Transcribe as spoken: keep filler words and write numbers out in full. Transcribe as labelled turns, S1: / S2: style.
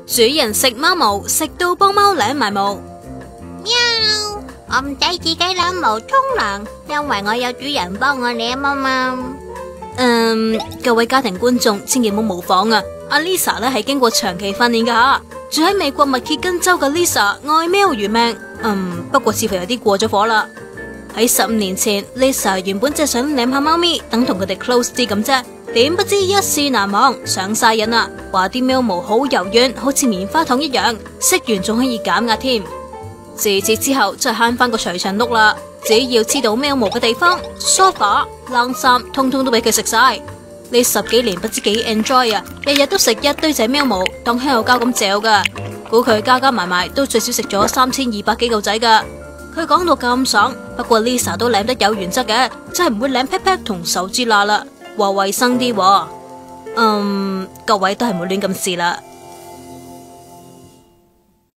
S1: 主人食貓毛，食到幫貓舐埋毛。
S2: 喵！我唔使自己攬毛沖涼，因為我有主人幫我舐啊嘛。
S1: 嗯，各位家庭觀眾千祈唔好模仿啊！阿 Lisa 咧係經過長期訓練噶吓，住喺美國密歇根州嘅 Lisa 愛喵如命。嗯，不過似乎有啲過咗火啦。喺十五年前 ，Lisa 原本只係想舐下貓咪，等同佢哋 close 啲咁啫。點不知一試難忘，上晒癮啦！話啲喵毛好柔軟，好似棉花糖一樣，食完仲可以減壓添。自此之後，真係慳翻個除塵碌啦！只要黐到喵毛嘅地方，梳化、冷衫，通通都俾佢食晒。呢十幾年不知幾 enjoy 啊！日日都食一堆仔喵毛，當香口膠咁嚼噶。估佢加加埋埋都最少食咗三千二百幾嚿仔噶。佢講到咁爽，不過 Lisa 都舐得有原則嘅，真係唔會舐 pat pat 同手指罅啦。話衛生啲喎，嗯，各位都係唔好亂咁試啦。